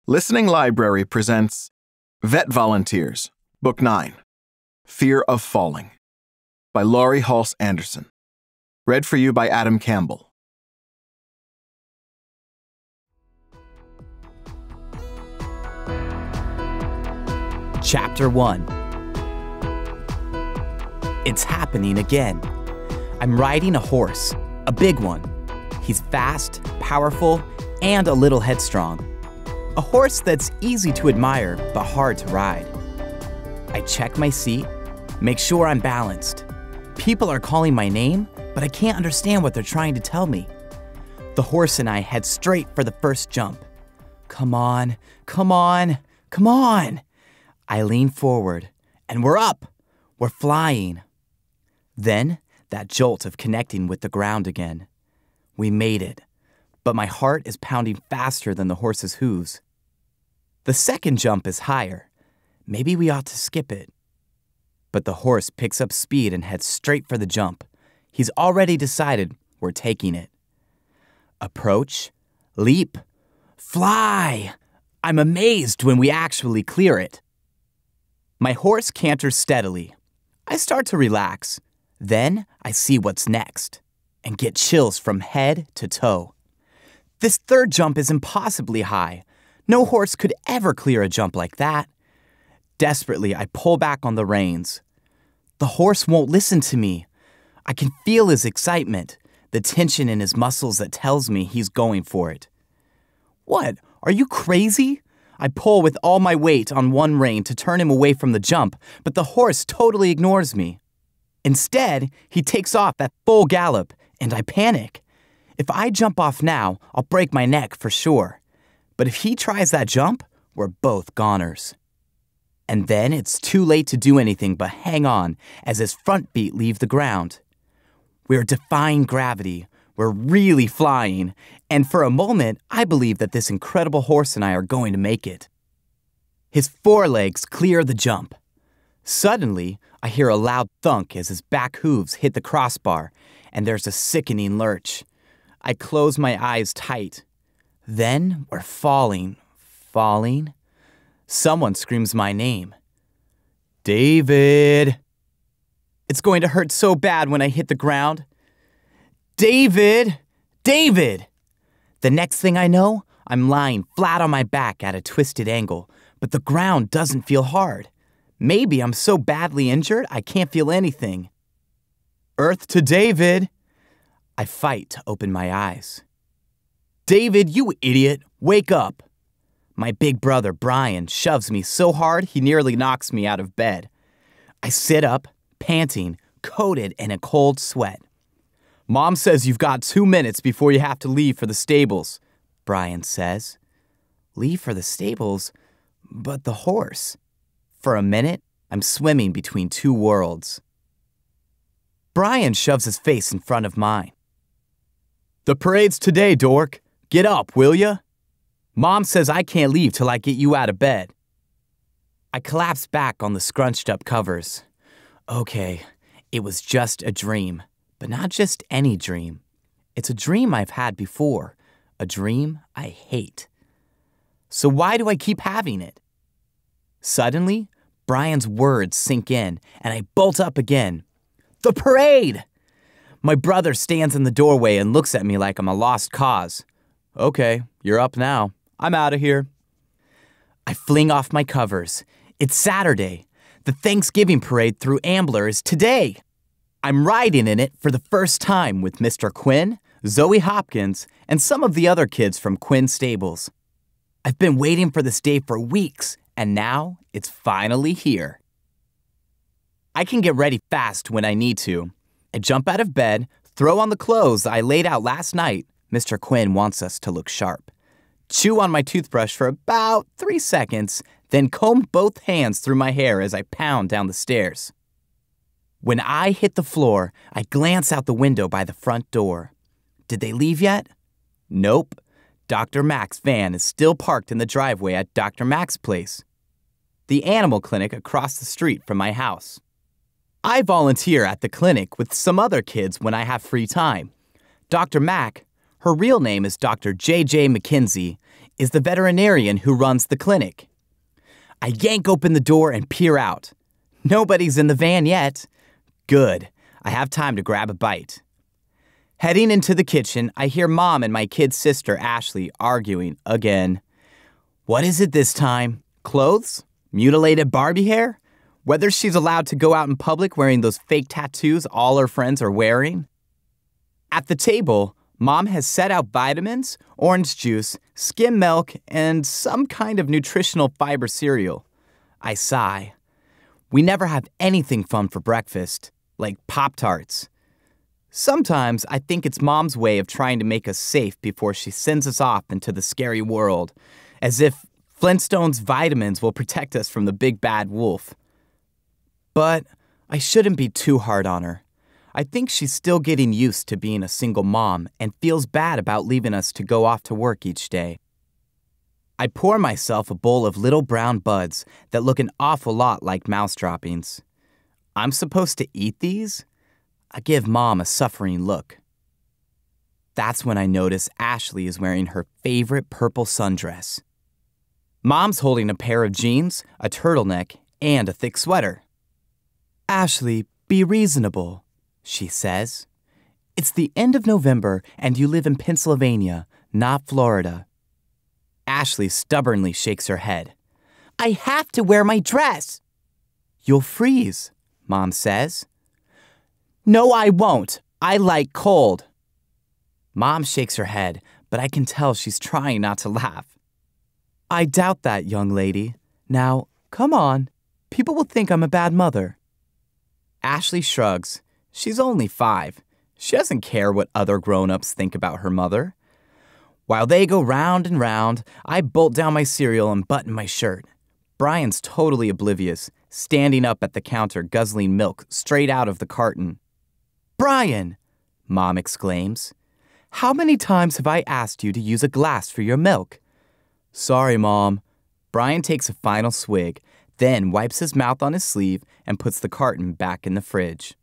Listening Library presents Vet Volunteers, Book 9, Fear of Falling, by Laurie Halse Anderson. Read for you by Adam Campbell. Chapter 1. It's happening again. I'm riding a horse, a big one. He's fast, powerful, and a little headstrong. A horse that's easy to admire, but hard to ride. I check my seat, make sure I'm balanced. People are calling my name, but I can't understand what they're trying to tell me. The horse and I head straight for the first jump. Come on, come on, come on. I lean forward, and we're up. We're flying. Then, that jolt of connecting with the ground again. We made it, but my heart is pounding faster than the horse's hooves. The second jump is higher. Maybe we ought to skip it. But the horse picks up speed and heads straight for the jump. He's already decided we're taking it. Approach, leap, fly. I'm amazed when we actually clear it. My horse canters steadily. I start to relax. Then I see what's next and get chills from head to toe. This third jump is impossibly high. No horse could ever clear a jump like that. Desperately, I pull back on the reins. The horse won't listen to me. I can feel his excitement, the tension in his muscles that tells me he's going for it. What? Are you crazy? I pull with all my weight on one rein to turn him away from the jump, but the horse totally ignores me. Instead, he takes off at full gallop, and I panic. If I jump off now, I'll break my neck for sure. But if he tries that jump, we're both goners. And then it's too late to do anything but hang on as his front feet leave the ground. We're defying gravity. We're really flying. And for a moment, I believe that this incredible horse and I are going to make it. His forelegs clear the jump. Suddenly, I hear a loud thunk as his back hooves hit the crossbar, and there's a sickening lurch. I close my eyes tight. Then we're falling. Someone screams my name. David. It's going to hurt so bad when I hit the ground. David! David! The next thing I know, I'm lying flat on my back at a twisted angle, but the ground doesn't feel hard. Maybe I'm so badly injured I can't feel anything. Earth to David! I fight to open my eyes. David, you idiot! Wake up! My big brother, Brian, shoves me so hard he nearly knocks me out of bed. I sit up, panting, coated in a cold sweat. Mom says you've got 2 minutes before you have to leave for the stables, Brian says. Leave for the stables? But the horse. For a minute, I'm swimming between two worlds. Brian shoves his face in front of mine. The parade's today, dork. Get up, will ya? Mom says I can't leave till I get you out of bed. I collapse back on the scrunched up covers. Okay, it was just a dream, but not just any dream. It's a dream I've had before, a dream I hate. So why do I keep having it? Suddenly, Brian's words sink in, and I bolt up again. The parade! My brother stands in the doorway and looks at me like I'm a lost cause. Okay, you're up now. I'm out of here. I fling off my covers. It's Saturday. The Thanksgiving parade through Ambler is today. I'm riding in it for the first time with Mr. Quinn, Zoe Hopkins, and some of the other kids from Quinn Stables. I've been waiting for this day for weeks, and now it's finally here. I can get ready fast when I need to. I jump out of bed, throw on the clothes I laid out last night. Mr. Quinn wants us to look sharp. Chew on my toothbrush for about 3 seconds, then comb both hands through my hair as I pound down the stairs. When I hit the floor, I glance out the window by the front door. Did they leave yet? Nope. Dr. Mac's van is still parked in the driveway at Dr. Mac's place, the animal clinic across the street from my house. I volunteer at the clinic with some other kids when I have free time. Dr. Mac, her real name is Dr. J.J. McKenzie, is the veterinarian who runs the clinic. I yank open the door and peer out. Nobody's in the van yet. Good. I have time to grab a bite. Heading into the kitchen, I hear Mom and my kid sister, Ashley, arguing again. What is it this time? Clothes? Mutilated Barbie hair? Whether she's allowed to go out in public wearing those fake tattoos all her friends are wearing? At the table, Mom has set out vitamins, orange juice, skim milk, and some kind of nutritional fiber cereal. I sigh. We never have anything fun for breakfast, like Pop-Tarts. Sometimes I think it's Mom's way of trying to make us safe before she sends us off into the scary world, as if Flintstone's vitamins will protect us from the big bad wolf. But I shouldn't be too hard on her. I think she's still getting used to being a single mom and feels bad about leaving us to go off to work each day. I pour myself a bowl of little brown buds that look an awful lot like mouse droppings. I'm supposed to eat these? I give Mom a suffering look. That's when I notice Ashley is wearing her favorite purple sundress. Mom's holding a pair of jeans, a turtleneck, and a thick sweater. Ashley, be reasonable, she says. It's the end of November and you live in Pennsylvania, not Florida. Ashley stubbornly shakes her head. I have to wear my dress. You'll freeze, Mom says. No, I won't. I like cold. Mom shakes her head, but I can tell she's trying not to laugh. I doubt that, young lady. Now, come on. People will think I'm a bad mother. Ashley shrugs. She's only 5. She doesn't care what other grown-ups think about her mother. While they go round and round, I bolt down my cereal and button my shirt. Brian's totally oblivious, standing up at the counter guzzling milk straight out of the carton. Brian, Mom exclaims. How many times have I asked you to use a glass for your milk? Sorry, Mom. Brian takes a final swig, then wipes his mouth on his sleeve and puts the carton back in the fridge.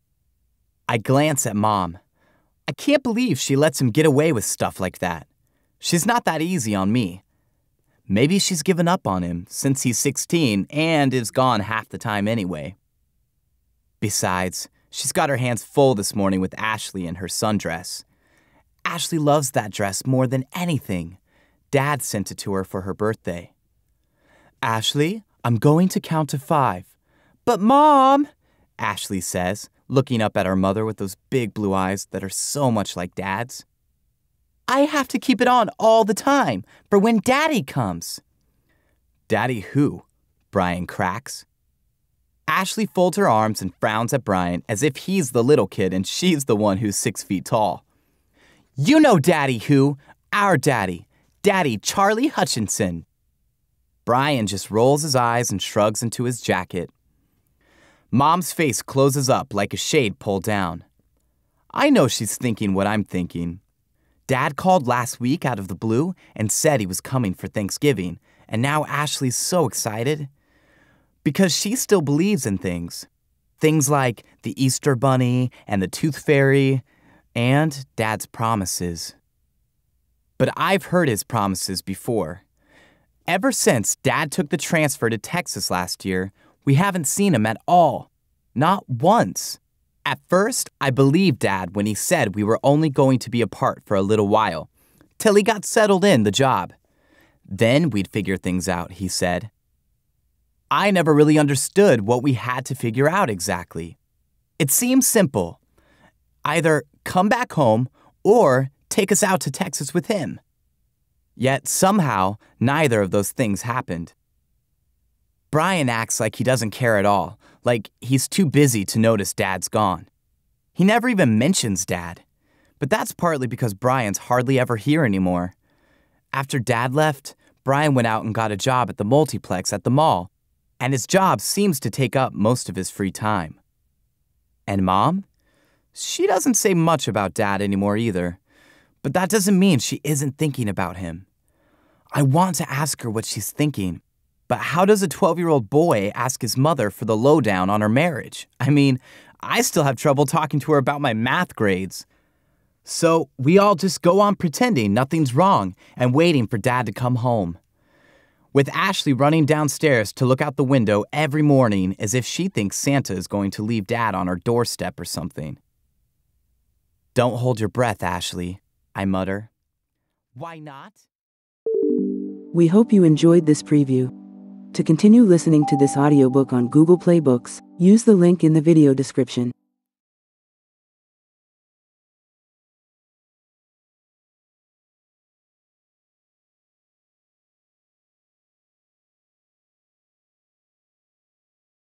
I glance at Mom. I can't believe she lets him get away with stuff like that. She's not that easy on me. Maybe she's given up on him since he's 16 and is gone half the time anyway. Besides, she's got her hands full this morning with Ashley and her sundress. Ashley loves that dress more than anything. Dad sent it to her for her birthday. Ashley, I'm going to count to 5. But Mom, Ashley says, looking up at her mother with those big blue eyes that are so much like Dad's. I have to keep it on all the time for when Daddy comes. Daddy who? Brian cracks. Ashley folds her arms and frowns at Brian as if he's the little kid and she's the one who's 6 feet tall. You know Daddy who? Our daddy. Daddy Charlie Hutchinson. Brian just rolls his eyes and shrugs into his jacket. Mom's face closes up like a shade pulled down. I know she's thinking what I'm thinking. Dad called last week out of the blue and said he was coming for Thanksgiving, and now Ashley's so excited. Because she still believes in things. Things like the Easter Bunny and the Tooth Fairy and Dad's promises. But I've heard his promises before. Ever since Dad took the transfer to Texas last year, we haven't seen him at all. Not once. At first, I believed Dad when he said we were only going to be apart for a little while, till he got settled in the job. Then we'd figure things out, he said. I never really understood what we had to figure out exactly. It seemed simple. Either come back home or take us out to Texas with him. Yet somehow, neither of those things happened. Brian acts like he doesn't care at all, like he's too busy to notice Dad's gone. He never even mentions Dad, but that's partly because Brian's hardly ever here anymore. After Dad left, Brian went out and got a job at the multiplex at the mall, and his job seems to take up most of his free time. And Mom? She doesn't say much about Dad anymore either, but that doesn't mean she isn't thinking about him. I want to ask her what she's thinking, but how does a 12-year-old boy ask his mother for the lowdown on her marriage? I mean, I still have trouble talking to her about my math grades. So we all just go on pretending nothing's wrong and waiting for Dad to come home. With Ashley running downstairs to look out the window every morning as if she thinks Santa is going to leave Dad on our doorstep or something. "Don't hold your breath, Ashley," I mutter. "Why not?" We hope you enjoyed this preview. To continue listening to this audiobook on Google Play Books, use the link in the video description.